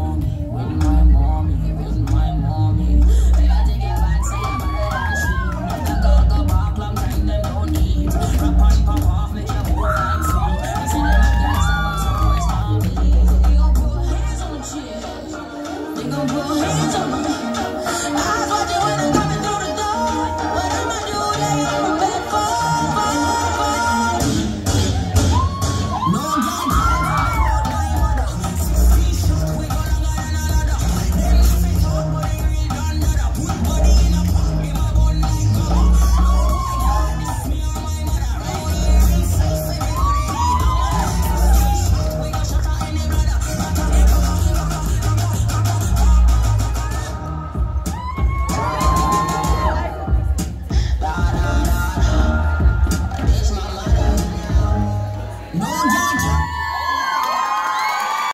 mommy, with my mommy, with my mommy. They got to get back, say I'm better than she. The girl go back, long time them don't need. Rap on, pop off, make your whole vibe free. They say them a gangster, but so it's not me. They gon' put hands on the chick. They gon' put hands on my